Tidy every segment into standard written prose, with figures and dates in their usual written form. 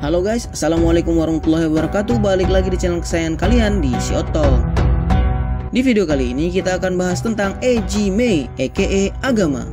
Halo guys, assalamualaikum warahmatullahi wabarakatuh. Balik lagi di channel kesayangan kalian di Sioto. Di video kali ini kita akan bahas tentang Eji Mei aka agama.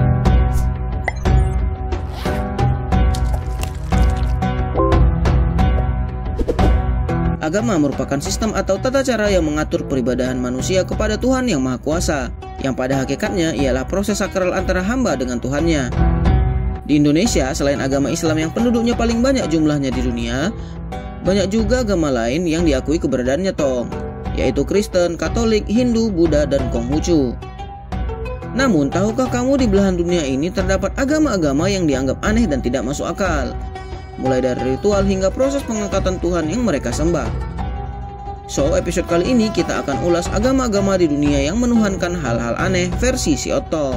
Agama merupakan sistem atau tata cara yang mengatur peribadahan manusia kepada Tuhan yang Maha Kuasa, yang pada hakikatnya ialah proses sakral antara hamba dengan Tuhannya. Di Indonesia, selain agama Islam yang penduduknya paling banyak jumlahnya di dunia, banyak juga agama lain yang diakui keberadaannya Tong, yaitu Kristen, Katolik, Hindu, Buddha, dan Konghucu. Namun, tahukah kamu di belahan dunia ini terdapat agama-agama yang dianggap aneh dan tidak masuk akal? Mulai dari ritual hingga proses pengangkatan Tuhan yang mereka sembah. So, episode kali ini kita akan ulas agama-agama di dunia yang menuhankan hal-hal aneh versi Sioto.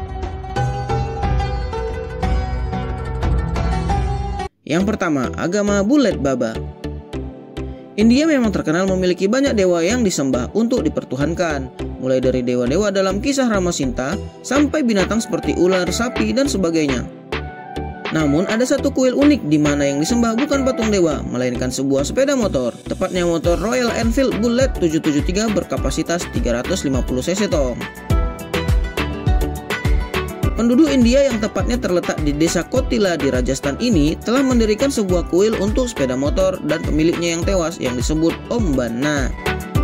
Yang pertama, agama Bulet Baba. India memang terkenal memiliki banyak dewa yang disembah untuk dipertuhankan, mulai dari dewa-dewa dalam kisah Ramasinta sampai binatang seperti ular, sapi, dan sebagainya. Namun ada satu kuil unik di mana yang disembah bukan patung dewa, melainkan sebuah sepeda motor, tepatnya motor Royal Enfield Bullet 773 berkapasitas 350 cc Tong. Penduduk India yang tepatnya terletak di desa Kotila di Rajasthan ini telah mendirikan sebuah kuil untuk sepeda motor dan pemiliknya yang tewas yang disebut Om Banna.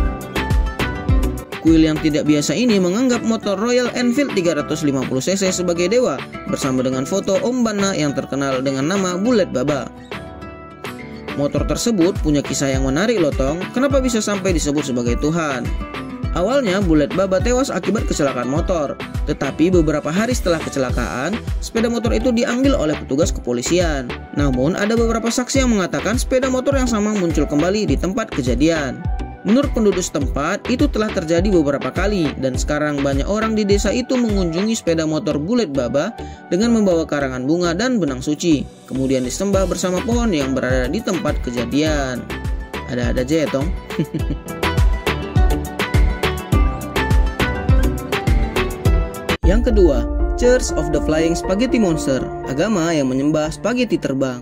Kuil yang tidak biasa ini menganggap motor Royal Enfield 350cc sebagai dewa, bersama dengan foto Om Banna yang terkenal dengan nama Bulet Baba. Motor tersebut punya kisah yang menarik loh Tong, kenapa bisa sampai disebut sebagai Tuhan. Awalnya Bulet Baba tewas akibat kecelakaan motor, tetapi beberapa hari setelah kecelakaan, sepeda motor itu diambil oleh petugas kepolisian. Namun ada beberapa saksi yang mengatakan sepeda motor yang sama muncul kembali di tempat kejadian. Menurut penduduk setempat, itu telah terjadi beberapa kali dan sekarang banyak orang di desa itu mengunjungi sepeda motor Bulet Baba dengan membawa karangan bunga dan benang suci, kemudian disembah bersama pohon yang berada di tempat kejadian. Ada-ada aja ya Tong. Yang kedua, Church of the Flying Spaghetti Monster, agama yang menyembah spaghetti terbang.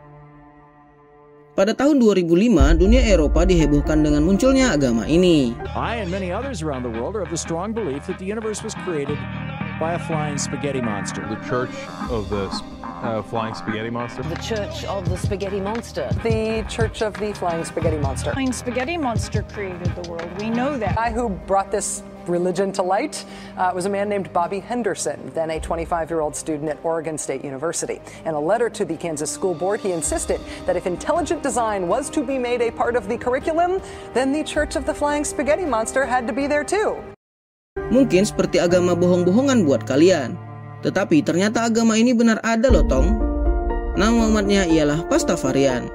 Pada tahun 2005, dunia Eropa dihebohkan dengan munculnya agama ini. I and many others around the world are of the strong belief that the universe was created by a flying spaghetti monster. The Church of the Flying Spaghetti Monster. The Church of the Spaghetti Monster. The Church of the Flying Spaghetti Monster. Flying Spaghetti Monster created the world. We know that. The guy who brought this religion to light was a man named Bobby Henderson, then a 25-year-old student at Oregon State University. In a letter to the Kansas School Board, he insisted that if intelligent design was to be made a part of the curriculum, then the Church of the Flying Spaghetti Monster had to be there too. Mungkin seperti agama bohong-bohongan buat kalian, tetapi ternyata agama ini benar ada loh Tong. Nama umatnya ialah Pastafarian.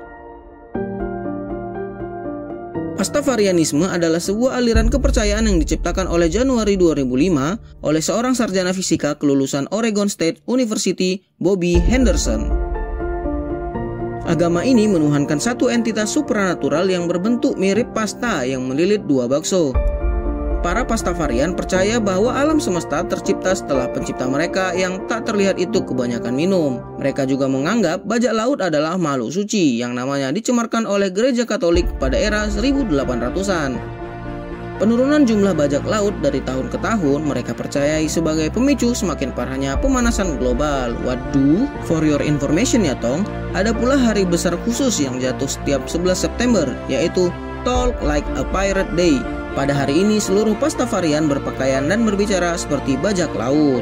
Pastafarianisme adalah sebuah aliran kepercayaan yang diciptakan oleh Januari 2005 oleh seorang sarjana fisika kelulusan Oregon State University, Bobby Henderson. Agama ini menuhankan satu entitas supranatural yang berbentuk mirip pasta yang melilit dua bakso. Para Pastafarian percaya bahwa alam semesta tercipta setelah pencipta mereka yang tak terlihat itu kebanyakan minum. Mereka juga menganggap bajak laut adalah makhluk suci yang namanya dicemarkan oleh gereja Katolik pada era 1800-an. Penurunan jumlah bajak laut dari tahun ke tahun mereka percayai sebagai pemicu semakin parahnya pemanasan global. Waduh, for your information ya Tong, ada pula hari besar khusus yang jatuh setiap 11 September, yaitu Talk Like a Pirate Day. Pada hari ini seluruh Pastafarian berpakaian dan berbicara seperti bajak laut.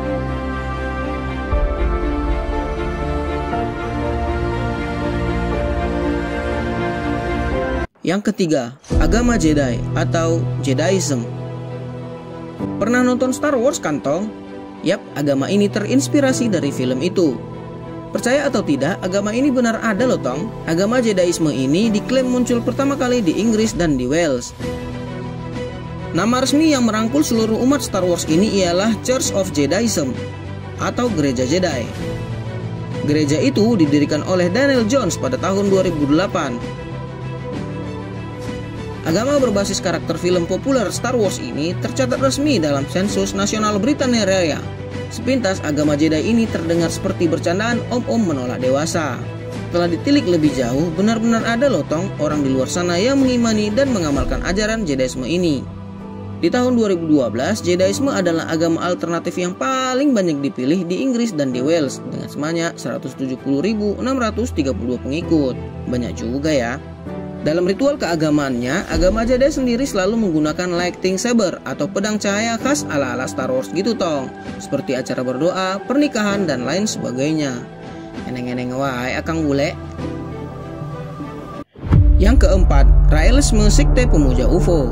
Yang ketiga, agama Jedi atau Jediism. Pernah nonton Star Wars kan Tong? Yap, agama ini terinspirasi dari film itu. Percaya atau tidak, agama ini benar ada loh Tong. Agama Jediisme ini diklaim muncul pertama kali di Inggris dan di Wales. Nama resmi yang merangkul seluruh umat Star Wars ini ialah Church of Jediism atau Gereja Jedi. Gereja itu didirikan oleh Daniel Jones pada tahun 2008. Agama berbasis karakter film populer Star Wars ini tercatat resmi dalam sensus nasional Britania Raya. Sepintas agama Jedi ini terdengar seperti bercandaan om-om menolak dewasa. Setelah ditilik lebih jauh, benar-benar ada loh tong orang di luar sana yang mengimani dan mengamalkan ajaran Jadaisme ini. Di tahun 2012, Jadaisme adalah agama alternatif yang paling banyak dipilih di Inggris dan di Wales dengan sebanyak 170.632 pengikut. Banyak juga ya. Dalam ritual keagamaannya, agama Jedi sendiri selalu menggunakan lightning saber atau pedang cahaya khas ala-ala Star Wars gitu tong. Seperti acara berdoa, pernikahan, dan lain sebagainya. Eneng-eneng wae akang bule. Yang keempat, realisme sekte pemuja UFO.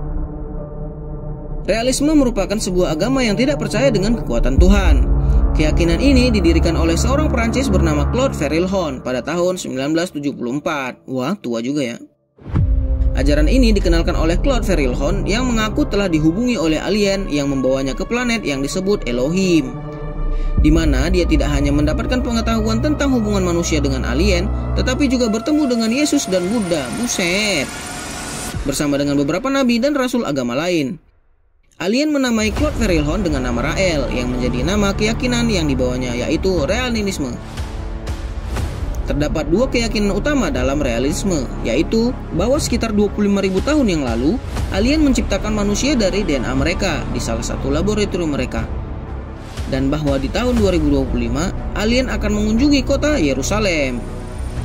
Realisme merupakan sebuah agama yang tidak percaya dengan kekuatan Tuhan. Keyakinan ini didirikan oleh seorang Perancis bernama Claude Farillon pada tahun 1974. Wah, tua juga ya. Ajaran ini dikenalkan oleh Claude Farillon yang mengaku telah dihubungi oleh alien yang membawanya ke planet yang disebut Elohim, di mana dia tidak hanya mendapatkan pengetahuan tentang hubungan manusia dengan alien, tetapi juga bertemu dengan Yesus dan Buddha, buset, bersama dengan beberapa nabi dan rasul agama lain. Alien menamai Claude Farillon dengan nama Rael yang menjadi nama keyakinan yang dibawanya, yaitu realisme. Terdapat dua keyakinan utama dalam realisme, yaitu bahwa sekitar 25.000 tahun yang lalu, alien menciptakan manusia dari DNA mereka di salah satu laboratorium mereka. Dan bahwa di tahun 2025, alien akan mengunjungi kota Yerusalem.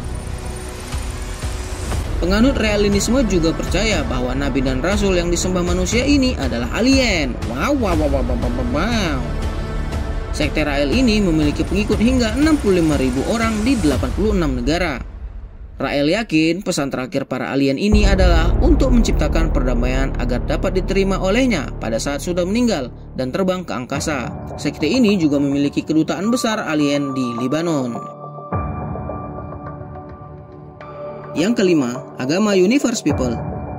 Penganut realisme juga percaya bahwa nabi dan rasul yang disembah manusia ini adalah alien. Wow. Sekte Rael ini memiliki pengikut hingga 65.000 orang di 86 negara. Rael yakin pesan terakhir para alien ini adalah untuk menciptakan perdamaian agar dapat diterima olehnya pada saat sudah meninggal dan terbang ke angkasa. Sekte ini juga memiliki kedutaan besar alien di Lebanon. Yang kelima, agama Universe People.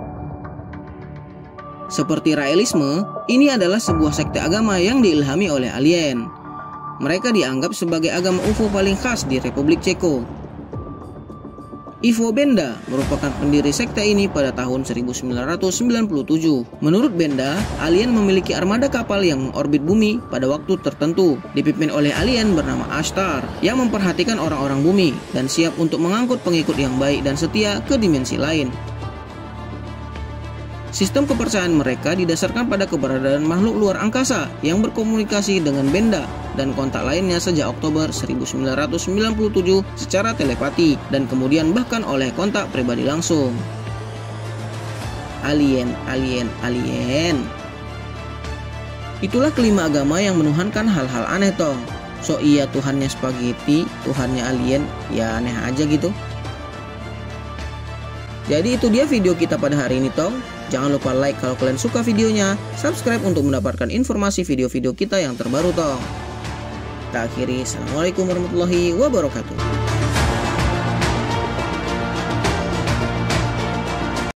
Seperti Raelisme, ini adalah sebuah sekte agama yang diilhami oleh alien. Mereka dianggap sebagai agama UFO paling khas di Republik Ceko. Ivo Benda merupakan pendiri sekte ini pada tahun 1997. Menurut Benda, alien memiliki armada kapal yang mengorbit bumi pada waktu tertentu, dipimpin oleh alien bernama Ashtar yang memperhatikan orang-orang bumi dan siap untuk mengangkut pengikut yang baik dan setia ke dimensi lain. Sistem kepercayaan mereka didasarkan pada keberadaan makhluk luar angkasa yang berkomunikasi dengan Benda dan kontak lainnya sejak Oktober 1997 secara telepati dan kemudian bahkan oleh kontak pribadi langsung. Alien. Itulah kelima agama yang menuhankan hal-hal aneh tong. So iya Tuhannya spaghetti, Tuhannya alien, ya aneh aja gitu. Jadi itu dia video kita pada hari ini tong. Jangan lupa like kalau kalian suka videonya, subscribe untuk mendapatkan informasi video-video kita yang terbaru tong. Kita akhiri, assalamualaikum warahmatullahi wabarakatuh.